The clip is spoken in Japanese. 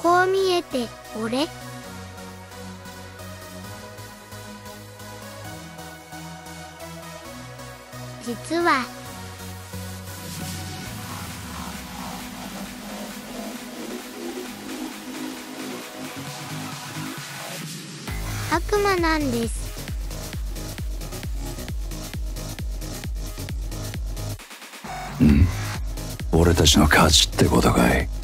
こう見えて俺実は悪魔なんです。 俺たちの勝ちってことかい。